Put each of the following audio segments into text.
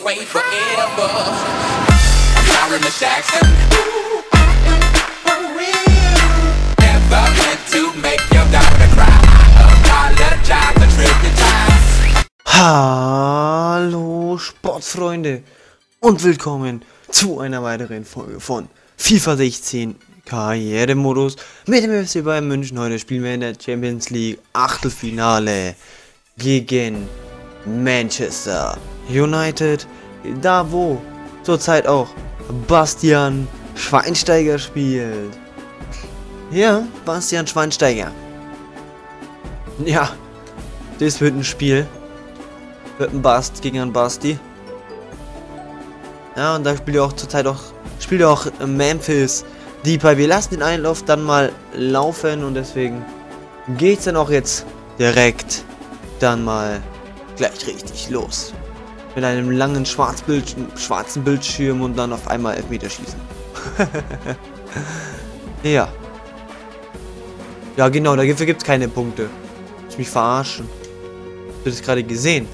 way forever. I'm sorry, Miss Jackson. Never meant to make your daughter cry. Apologize a trillion times. Hallo Sportfreunde und willkommen zu einer weiteren Folge von FIFA 16 Karrieremodus mit dem FC Bayern München. Heute spielen wir in der Champions League Achtelfinale gegen Manchester United, da wo zurzeit auch Bastian Schweinsteiger spielt. Ja, Bastian Schweinsteiger. Ja, das wird ein Spiel. Wird ein Bast gegen einen Basti. Ja, und da spielt auch zurzeit auch Memphis Depay. Wir lassen den Einlauf dann mal laufen und deswegen geht's dann auch jetzt direkt dann mal gleich richtig los. Mit einem langen schwarzen Bildschirm und dann auf einmal Elfmeterschießen. Ja. Ja genau, dafür gibt's keine Punkte. Ich mich verarschen. Hast du das gerade gesehen?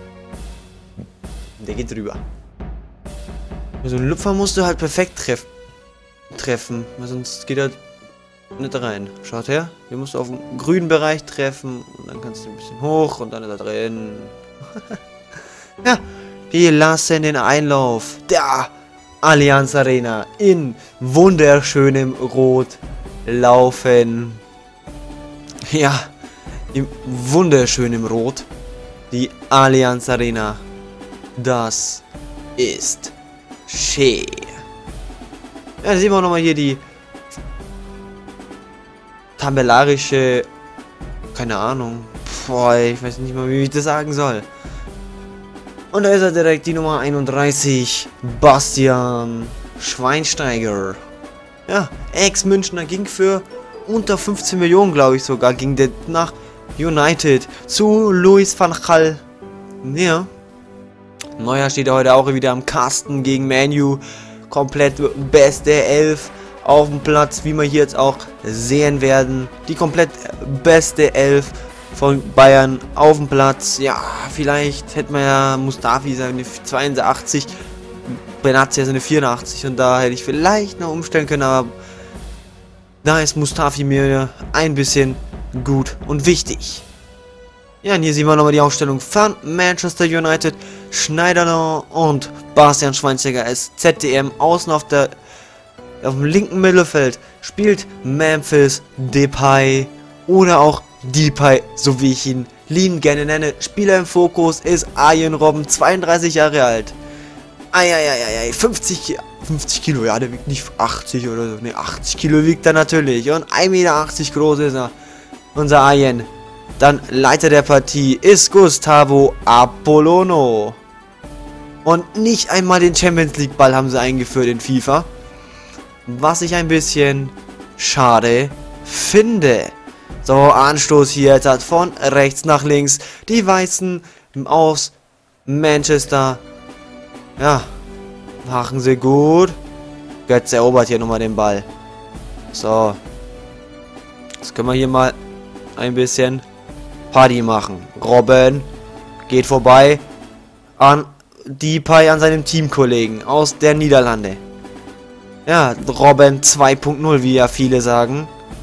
Der geht drüber. So einen Lupfer musst du halt perfekt treffen, weil sonst geht er nicht rein. Schaut her, hier musst du auf dem grünen Bereich treffen und dann kannst du ein bisschen hoch und dann ist er drin. Ja, wir lassen den Einlauf der Allianz Arena in wunderschönem Rot laufen. Ja, im wunderschönen Rot. Die Allianz Arena. Das ist schön. Ja, da sehen wir auch nochmal hier die tabellarische, keine Ahnung, boah, ich weiß nicht mal, wie ich das sagen soll. Und da ist er direkt, die Nummer 31, Bastian Schweinsteiger. Ja, Ex-Münchner, ging für unter 15 Millionen, glaube ich sogar, ging der nach United zu Louis van Gaal. Ja. Neuer steht heute auch wieder am Kasten gegen Man U. Komplett beste 11 auf dem Platz, wie wir hier jetzt auch sehen werden. Die komplett beste 11 von Bayern auf dem Platz. Ja, vielleicht hätte man ja Mustafi seine 82, Benazia seine 84 und da hätte ich vielleicht noch umstellen können, aber da ist Mustafi mir ein bisschen gut und wichtig. Ja, und hier sehen wir nochmal die Aufstellung von Manchester United. Schneiderlin und Bastian Schweinsteiger als ZDM. Außen auf dem linken Mittelfeld spielt Memphis Depay oder auch Depay, so wie ich ihn lieben gerne nenne. Spieler im Fokus ist Arjen Robben, 32 Jahre alt. 50 Kilo, ja, der wiegt nicht 80 oder so. Ne, 80 Kilo wiegt er natürlich. Und 1,80 Meter groß ist er. Unser Arjen. Dann Leiter der Partie ist Gustavo Apollono. Und nicht einmal den Champions League Ball haben sie eingeführt in FIFA. Was ich ein bisschen schade finde. So, Anstoß hier jetzt hat von rechts nach links. Die Weißen aus Manchester. Ja, machen sie gut. Götze erobert hier nochmal den Ball. So. Jetzt können wir hier mal ein bisschen Party machen. Robben geht vorbei an Depay, an seinem Teamkollegen aus der Niederlande. Ja, Robben 2.0, wie ja viele sagen.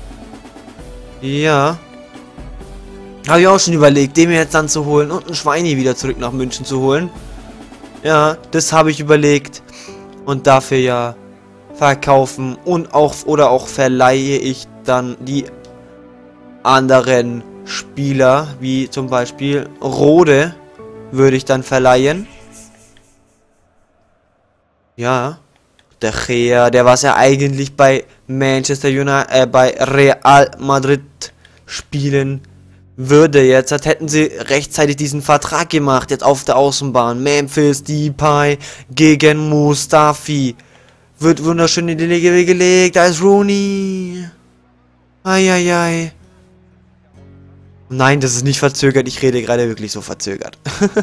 Ja. Habe ich auch schon überlegt, den mir jetzt dann zu holen und ein Schweini wieder zurück nach München zu holen. Ja, das habe ich überlegt. Und dafür ja verkaufen und auch verleihe ich dann die anderen Spieler, wie zum Beispiel Rode, würde ich dann verleihen. Ja, der Gea, der was ja eigentlich bei Manchester United, bei Real Madrid spielen würde jetzt. Hätten sie rechtzeitig diesen Vertrag gemacht, jetzt auf der Außenbahn. Memphis Depay gegen Mustafi. Wird wunderschön in die Wege gelegt. Da ist Rooney. Eieiei. Nein, das ist nicht verzögert. Ich rede gerade wirklich so verzögert.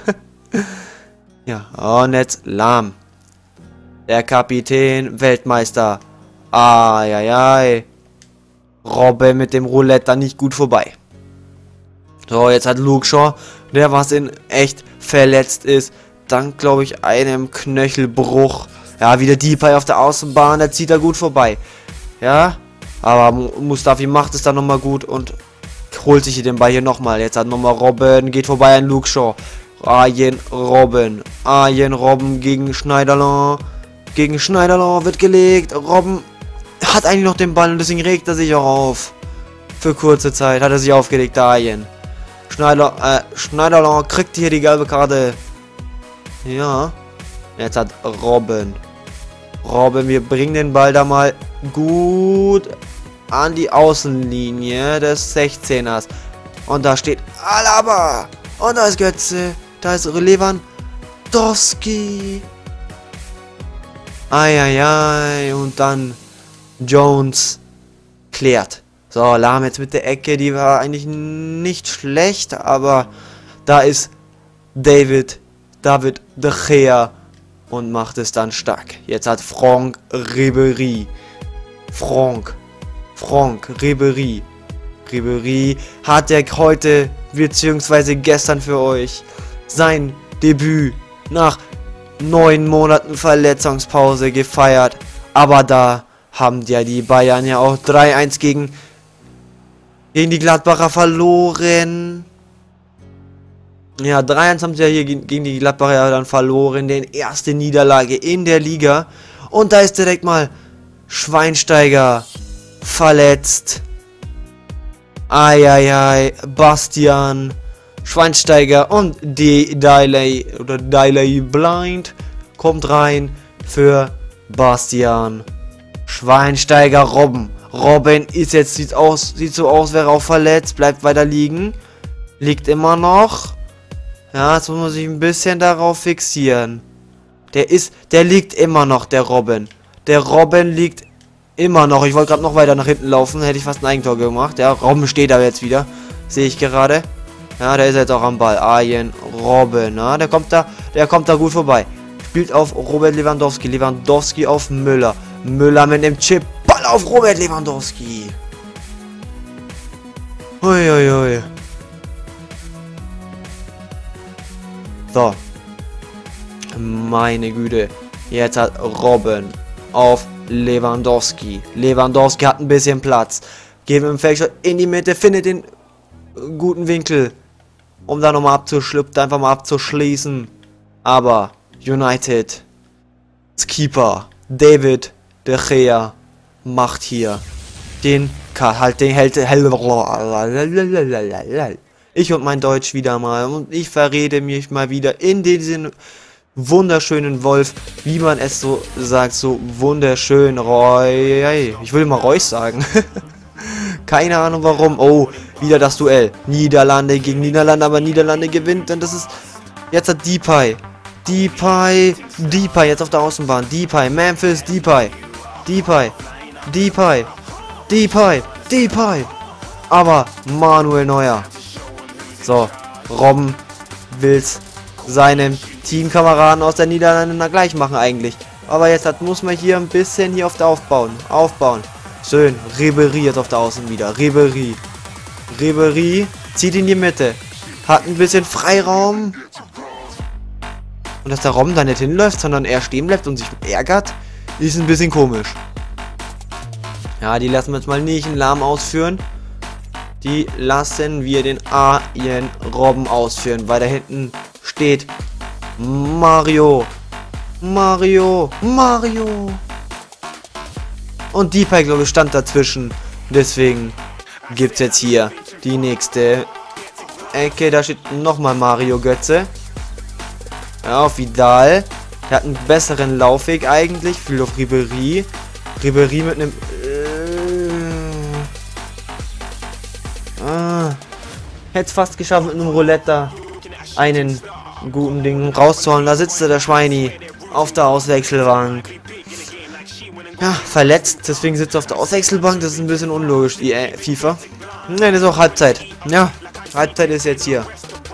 Ja, und jetzt Lahm. Der Kapitän, Weltmeister. Eieiei. Robbe mit dem Roulette dann nicht gut vorbei. So, jetzt hat Luke Shaw, der was in echt verletzt ist, dank, glaube ich, einem Knöchelbruch. Ja, wieder Depay auf der Außenbahn, da zieht er gut vorbei. Ja, aber Mustafi macht es dann nochmal gut und holt sich den Ball hier nochmal. Jetzt hat nochmal Robben, geht vorbei an Luke Shaw. Arjen Robben gegen Schneiderlin. Gegen Schneiderlin wird gelegt. Robben hat eigentlich noch den Ball und deswegen regt er sich auch auf. Für kurze Zeit hat er sich aufgelegt, Arjen. Schneiderlin kriegt hier die gelbe Karte. Ja. Jetzt hat Robben, wir bringen den Ball da mal gut an die Außenlinie des 16ers. Und da steht Alaba. Und da ist Götze. Da ist Lewandowski. Eieiei. Und dann Jones klärt. So, Lahm jetzt mit der Ecke. Die war eigentlich nicht schlecht. Aber da ist David de Gea und macht es dann stark. Jetzt hat Franck Ribéry. Ribéry hat er heute bzw. gestern für euch sein Debüt nach 9 Monaten Verletzungspause gefeiert. Aber da haben ja die Bayern ja auch 3-1 gegen die Gladbacher verloren. Ja, 3-1 haben sie ja hier gegen die Gladbacher dann verloren. Die erste Niederlage in der Liga. Und da ist direkt mal Schweinsteiger verletzt. Eieiei, Bastian Schweinsteiger und Delay Blind kommt rein für Bastian Schweinsteiger. Robben ist jetzt, sieht so aus, wäre auch verletzt, bleibt weiter liegen. Liegt immer noch. Ja, jetzt muss man sich ein bisschen darauf fixieren. Der liegt immer noch, der Robben. Der Robben liegt immer noch. Ich wollte gerade noch weiter nach hinten laufen, hätte ich fast ein Eigentor gemacht. Der Robben steht da jetzt wieder. Sehe ich gerade. Ja, der ist jetzt auch am Ball. Arjen Robben. Ja, der kommt da gut vorbei. Spielt auf Robert Lewandowski. Lewandowski auf Müller. Müller mit dem Chip. Ball auf Robert Lewandowski. Uiuiui. So. Meine Güte. Jetzt hat Robben auf Lewandowski. Lewandowski hat ein bisschen Platz. Geht mit dem Fake-Shot in die Mitte. Findet den guten Winkel. Um da nochmal einfach mal abzuschließen. Aber United. Keeper. David de Gea macht hier den Cut. Ich und mein Deutsch wieder mal. Und ich verrede mich mal wieder in diesen wunderschönen Wolf, wie man es so sagt, so wunderschön. Roy. Ich will mal Reus sagen. Keine Ahnung warum. Oh, wieder das Duell. Niederlande gegen Niederlande, aber Niederlande gewinnt. Und das ist. Jetzt hat Depay. Depay jetzt auf der Außenbahn. Depay, Memphis, Depay. Aber Manuel Neuer. So, Robben will's seinem Teamkameraden aus der Niederlande gleich machen eigentlich. Aber jetzt muss man hier ein bisschen hier auf der aufbauen. Schön. Ribéry jetzt auf der Außen wieder. Ribéry zieht in die Mitte. Hat ein bisschen Freiraum. Und dass der Robben da nicht hinläuft, sondern er stehen bleibt und sich ärgert, ist ein bisschen komisch. Ja, die lassen wir jetzt mal nicht in Lahm ausführen. Die lassen wir den Arjen Robben ausführen. Weil da hinten steht Mario. Und Depay, glaube ich, stand dazwischen. Deswegen gibt es jetzt hier die nächste Ecke. Da steht nochmal Mario Götze. Ja, auf Vidal. Der hat einen besseren Laufweg eigentlich. Viel auf Ribéry. Ribéry mit einem... hätte es fast geschafft mit einem Roulette einen guten Ding rauszuholen. Da sitzt der Schweini auf der Auswechselbank. Ja, verletzt. Deswegen sitzt er auf der Auswechselbank. Das ist ein bisschen unlogisch, die FIFA. Nein, das ist auch Halbzeit. Ja, Halbzeit ist jetzt hier.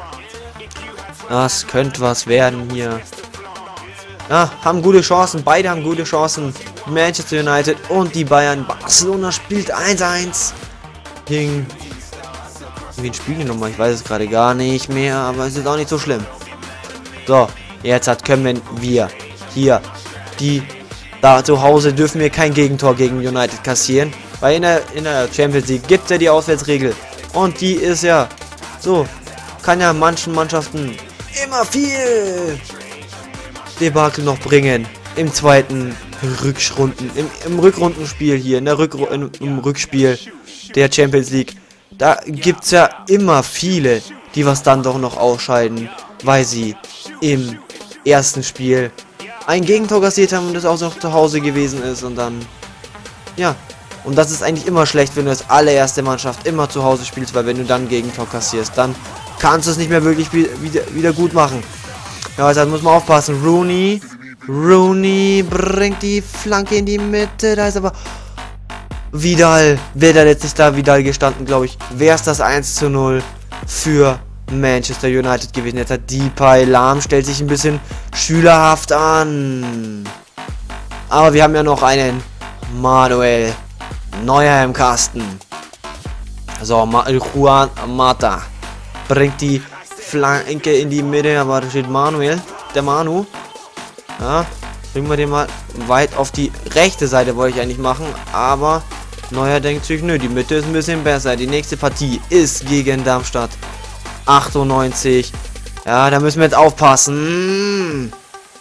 Das könnte was werden hier. Ja, haben gute Chancen. Beide haben gute Chancen. Manchester United und die Bayern. Barcelona spielt 1-1 gegen... Wen spielen die nochmal? Ich weiß es gerade gar nicht mehr, aber es ist auch nicht so schlimm. So, Jetzt können wir hier da zu Hause dürfen wir kein Gegentor gegen United kassieren. Weil in der Champions League gibt es ja die Auswärtsregel. Und die ist ja so, kann ja manchen Mannschaften immer viel Debakel noch bringen. Im zweiten im Rückrundenspiel hier, im Rückspiel der Champions League. Da gibt es ja immer viele, die was dann doch noch ausscheiden, weil sie im ersten Spiel ein Gegentor kassiert haben und das auch noch zu Hause gewesen ist und dann, ja, und das ist eigentlich immer schlecht, wenn du als allererste Mannschaft immer zu Hause spielst, weil wenn du dann Gegentor kassierst, dann kannst du es nicht mehr wirklich wieder gut machen. Ja, also muss man aufpassen. Rooney bringt die Flanke in die Mitte, da ist aber Vidal, wäre da jetzt nicht da Vidal gestanden, glaube ich, wäre es das 1:0 für Manchester United gewesen. Jetzt hat Depay, Lahm stellt sich ein bisschen schülerhaft an. Aber wir haben ja noch einen Manuel Neuer im Kasten. So, Juan Mata bringt die Flanke in die Mitte, aber da steht Manuel, der Manu. Ja, bringen wir den mal weit auf die rechte Seite, wollte ich eigentlich machen, aber Neuer denkt sich, nö, die Mitte ist ein bisschen besser. Die nächste Partie ist gegen Darmstadt. 98. Ja, da müssen wir jetzt aufpassen.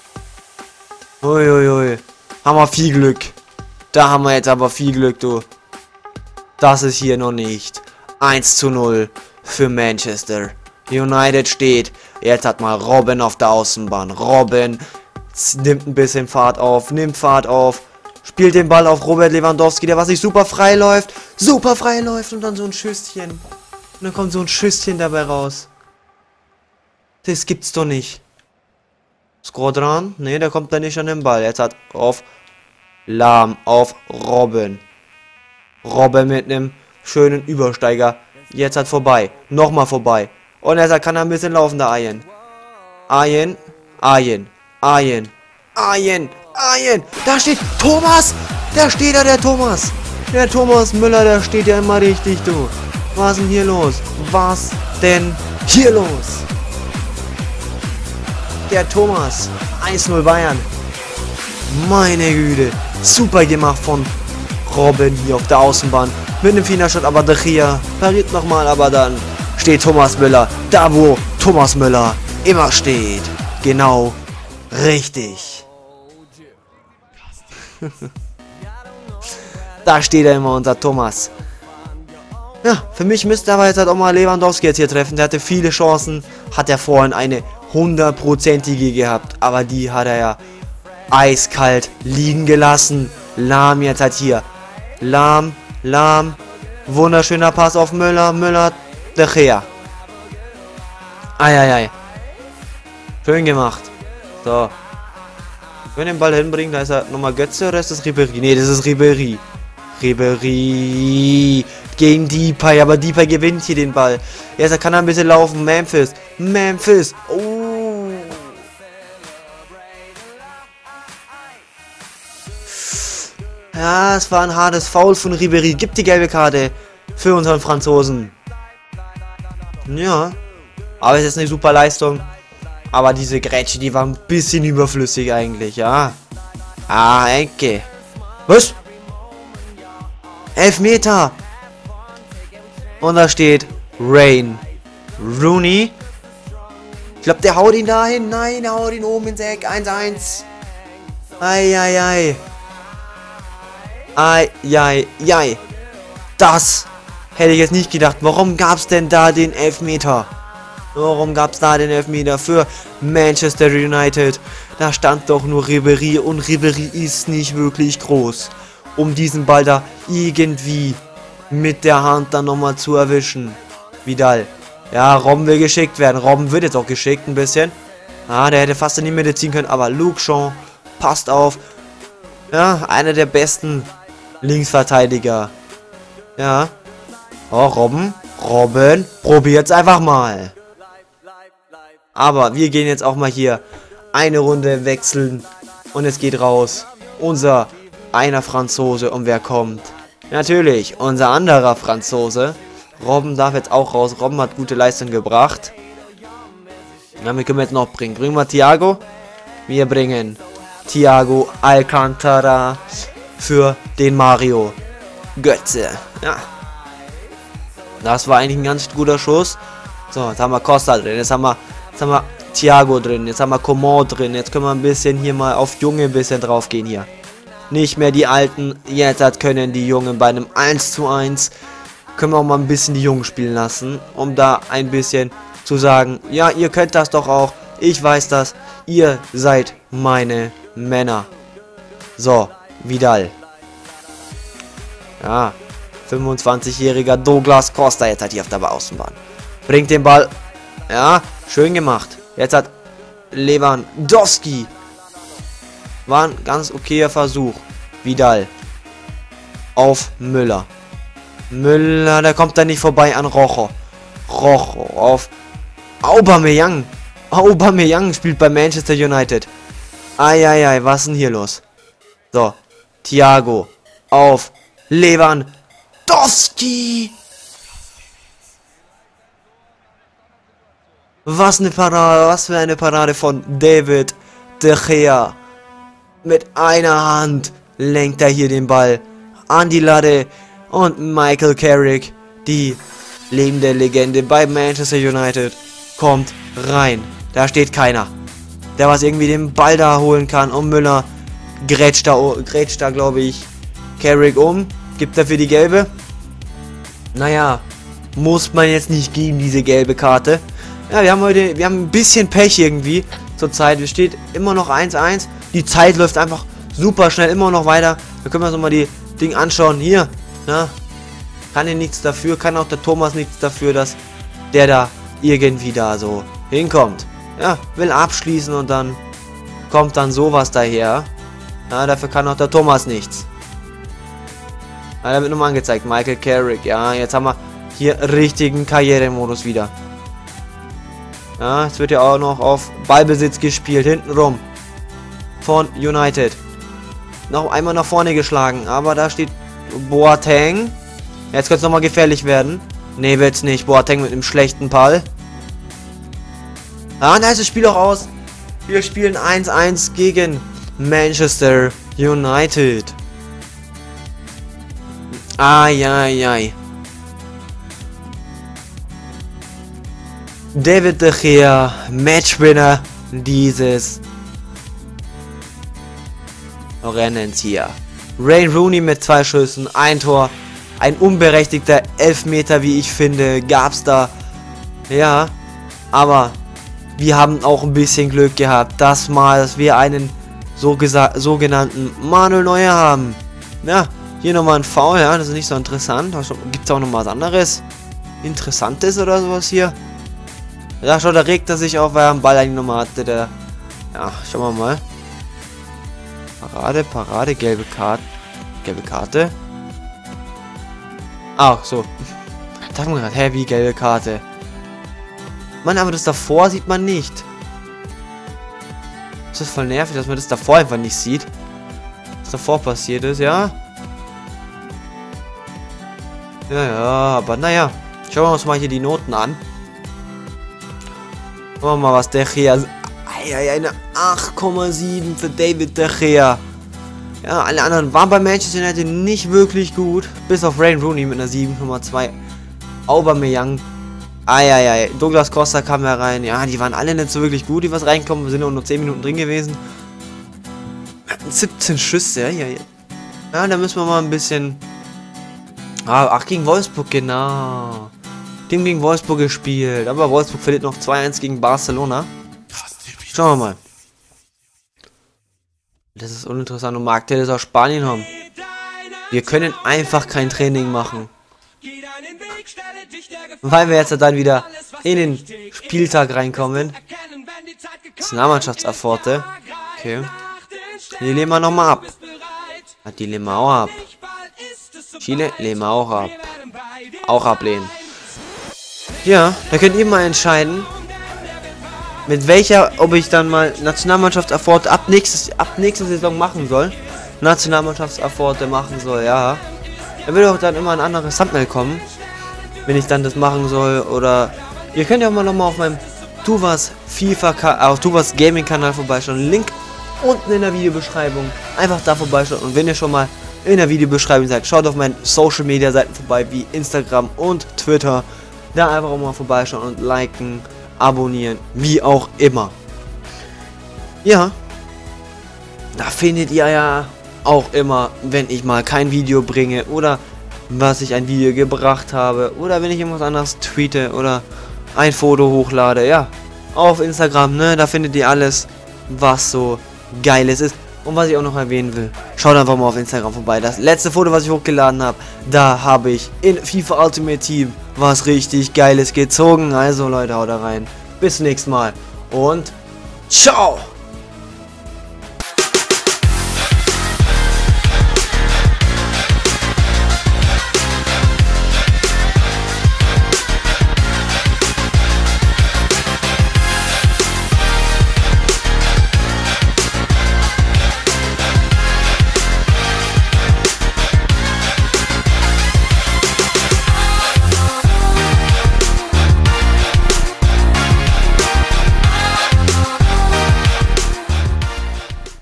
Uiuiui. Haben wir viel Glück. Da haben wir jetzt aber viel Glück, du. Das ist hier noch nicht. 1:0 für Manchester United steht. Jetzt hat mal Robben auf der Außenbahn. Robben nimmt ein bisschen Fahrt auf. Spielt den Ball auf Robert Lewandowski, der was sich super frei läuft. Und dann so ein Schüsschen. Und dann kommt so ein Schüsschen dabei raus. Das gibt's doch nicht. Skrodran? Ne, der kommt da nicht an den Ball. Jetzt hat auf Lahm, auf Robben. Robben mit einem schönen Übersteiger. Jetzt hat vorbei. Nochmal vorbei. Und er kann ein bisschen laufen, der Ayen. Ayen. Da steht Thomas. Da steht da der Thomas. Der Thomas Müller, der steht ja immer richtig, du. Was denn hier los? Der Thomas. 1:0 Bayern. Meine Güte. Super gemacht von Robben hier auf der Außenbahn. Mit dem Fingershot, aber De Gea pariert nochmal, aber dann steht Thomas Müller. Da, wo Thomas Müller immer steht. Genau. Richtig. Da steht er immer, unser Thomas. Ja, für mich müsste aber jetzt halt auch mal Lewandowski jetzt hier treffen. Der hatte viele Chancen. Hat er vorhin eine 100%ige gehabt. Aber die hat er ja eiskalt liegen gelassen. Lahm jetzt halt hier. Lahm. Wunderschöner Pass auf Müller. De Gea. Eieiei. Schön gemacht. So. Wenn wir den Ball hinbringen, da ist er nochmal Götze oder ist das Ribéry? Ne, das ist Ribéry. Gegen Depay, aber Depay gewinnt hier den Ball. Jetzt kann er ein bisschen laufen. Memphis. Oh. Ja, es war ein hartes Foul von Ribéry. Gibt die gelbe Karte für unseren Franzosen. Ja. Aber es ist eine super Leistung. Aber diese Grätsche, die war ein bisschen überflüssig eigentlich, ja. Ecke. Was? Elfmeter. Und da steht Rooney. Ich glaube, der haut ihn dahin. Nein, der haut ihn oben ins Eck. 1:1. Eieiei. Das hätte ich jetzt nicht gedacht. Warum gab es denn da den Elfmeter? Für Manchester United? Da stand doch nur Ribéry und Ribéry ist nicht wirklich groß, um diesen Ball da irgendwie mit der Hand dann nochmal zu erwischen. Vidal. Ja, Robben will geschickt werden. Robben wird jetzt auch geschickt ein bisschen. Ah, der hätte fast in die Mitte ziehen können, aber Luke Shaw passt auf. Ja, einer der besten Linksverteidiger. Ja. Oh, Robben, probiert's einfach mal. Aber wir gehen jetzt auch mal hier eine Runde wechseln. Und es geht raus. Einer Franzose. Und wer kommt? Natürlich, unser anderer Franzose. Robben darf jetzt auch raus. Robben hat gute Leistung gebracht. Ja, wir können jetzt noch bringen. Bringen wir Thiago? Wir bringen Thiago Alcantara für den Mario Götze. Ja. Das war eigentlich ein ganz guter Schuss. So, jetzt haben wir Costa drin. Jetzt haben wir Thiago drin. Jetzt haben wir Coman drin. Jetzt können wir ein bisschen hier mal auf Junge ein bisschen drauf gehen hier. Nicht mehr die Alten. Jetzt können die Jungen bei einem 1:1 können wir auch mal ein bisschen die Jungen spielen lassen. Um da ein bisschen zu sagen, ja, ihr könnt das doch auch. Ich weiß das. Ihr seid meine Männer. So, Vidal. Ja, 25-jähriger Douglas Costa jetzt hat hier auf der Außenbahn. Bringt den Ball. Ja, schön gemacht. Jetzt hat Lewandowski. War ein ganz okayer Versuch. Vidal. Auf Müller. Müller, der kommt da nicht vorbei an Rojo. Rojo auf Aubameyang. Aubameyang spielt bei Manchester United. Eieiei, was ist denn hier los? So, Thiago auf Lewandowski. Was eine Parade, was für eine Parade von David De Gea. Mit einer Hand lenkt er hier den Ball an die Latte. Und Michael Carrick, die lebende Legende bei Manchester United, kommt rein. Da steht keiner, der was irgendwie den Ball da holen kann. Und Müller grätscht da glaube ich, Carrick um. Gibt dafür die gelbe. Naja, muss man jetzt nicht geben, diese gelbe Karte. Ja, wir haben ein bisschen Pech irgendwie zur Zeit. Es steht immer noch 1:1. Die Zeit läuft einfach super schnell, immer noch weiter. Da können wir uns nochmal die Ding anschauen. Hier, na, kann hier nichts dafür, kann auch der Thomas nichts dafür, dass der da irgendwie da so hinkommt. Ja, will abschließen und dann kommt dann sowas daher. Ja, dafür kann auch der Thomas nichts. Ja, da wird nochmal angezeigt, Michael Carrick. Ja, jetzt haben wir hier richtigen Karrieremodus wieder. Ja, es wird ja auch noch auf Ballbesitz gespielt, hintenrum von United. Noch einmal nach vorne geschlagen, aber da steht Boateng. Jetzt könnte es nochmal gefährlich werden. Ne, wird's nicht. Boateng mit einem schlechten Ball. Ah, da ist das Spiel auch aus. Wir spielen 1:1 gegen Manchester United. Ai. David De Gea, Matchwinner dieses Rennens hier. Wayne Rooney mit 2 Schüssen, 1 Tor, ein unberechtigter Elfmeter, wie ich finde, gab's da. Ja, aber wir haben auch ein bisschen Glück gehabt, dass wir einen sogenannten Manuel Neuer haben. Ja, hier nochmal ein Foul, ja, das ist nicht so interessant. Gibt's auch noch was anderes Interessantes oder sowas hier? Ja, schau, da regt er sich auf, weil er einen Ball eigentlich nochmal hatte. Der, ja, schauen wir mal. Parade, gelbe Karte. Ach, so. Da haben wir gerade, hä, wie gelbe Karte? Mann, aber das davor sieht man nicht. Das ist voll nervig, dass man das davor einfach nicht sieht. Was davor passiert ist, ja. Ja, aber naja. Schauen wir uns mal hier die Noten an. Schauen wir mal, was der Gea... Eine 8,7 für David De Gea. Ja, alle anderen waren bei Manchester United nicht wirklich gut. Bis auf Wayne Rooney mit einer 7,2. Aubameyang. Douglas Costa kam ja rein. Ja, die waren alle nicht so wirklich gut, die was reinkommen. Wir sind nur 10 Minuten drin gewesen. 17 Schüsse, ja. Ja, da müssen wir mal ein bisschen... Ach, gegen Wolfsburg, genau. Team gegen Wolfsburg gespielt. Aber Wolfsburg verliert noch 2:1 gegen Barcelona. Schauen wir mal. Das ist uninteressant. Und Marc Telles aus Spanien haben. Wir können einfach kein Training machen. Weil wir jetzt dann wieder in den Spieltag reinkommen. Nationalmannschaftserfolge. Okay. Die lehnen wir nochmal ab. Die lehnen wir auch ab. Chile lehnen wir auch ab. Auch ablehnen. Ja, da könnt ihr mal entscheiden, mit welcher, ob ich dann mal Nationalmannschaftserfolge ab nächster Saison machen soll. Nationalmannschaftserfolge machen soll, ja. Da wird auch dann immer ein anderes Thumbnail kommen, wenn ich dann das machen soll. Oder ihr könnt ja mal nochmal auf meinem Tuvas auf Tuvas Gaming Kanal vorbeischauen. Link unten in der Videobeschreibung. Einfach da vorbeischauen. Und wenn ihr schon mal in der Videobeschreibung seid, schaut auf meinen Social Media Seiten vorbei, wie Instagram und Twitter. Da einfach auch mal vorbeischauen und liken, abonnieren, wie auch immer. Ja, da findet ihr ja auch immer, wenn ich mal kein Video bringe oder was ich ein Video gebracht habe oder wenn ich irgendwas anderes tweete oder ein Foto hochlade, ja, auf Instagram, ne, da findet ihr alles, was so Geiles ist. Und was ich auch noch erwähnen will, schaut einfach mal auf Instagram vorbei. Das letzte Foto, was ich hochgeladen habe, da habe ich in FIFA Ultimate Team was richtig Geiles gezogen. Also Leute, haut da rein. Bis zum nächsten Mal und ciao!